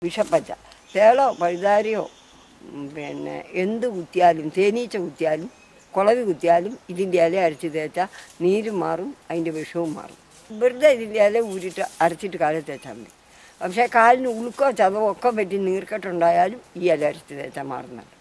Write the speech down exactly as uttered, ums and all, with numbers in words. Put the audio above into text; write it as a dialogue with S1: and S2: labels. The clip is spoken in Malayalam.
S1: വിഷപ്പച്ച തേളോ പഴുതാരിയോ പിന്നെ എന്ത് കുത്തിയാലും തേനീച്ച കുത്തിയാലും കുളവി കുത്തിയാലും ഇതിൻ്റെ ഇല അരച്ച് തേച്ചാൽ നീരും മാറും, അതിൻ്റെ വിഷവും മാറും. വെറുതെ ഇതിൻ്റെ ഇല ഊരിട്ട് അരച്ചിട്ട് കാലിൽ തേച്ചാൽ മതി. പക്ഷേ കാലിന് ഉളുക്കോ ചതവോ ഒക്കെ പറ്റി നീർക്കെട്ടുണ്ടായാലും ഈ ഇല അരച്ച് തേച്ചാൽ മാറുന്നുണ്ട്.